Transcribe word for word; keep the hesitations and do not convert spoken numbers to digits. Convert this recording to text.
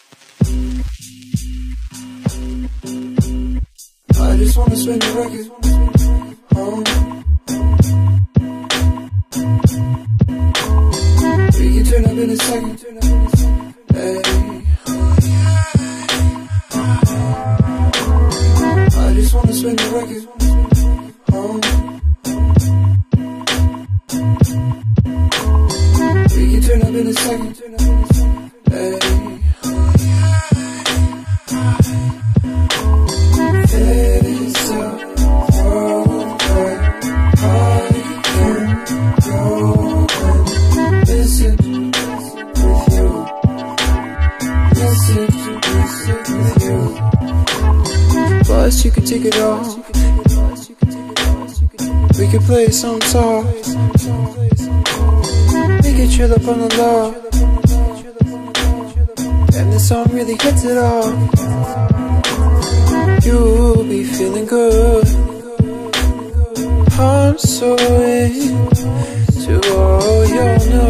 I just wanna spin the record. Oh. We can turn up in a second. Hey. I just wanna spin the record. Oh. We can turn up in a second. Hey. It's a world where I can go and visit with you. Visit, visit with you. Plus you could take it off. We could play a song soft. We could chill up on the law. And the song really hits it off. You'll be feeling good. I'm so into all your know.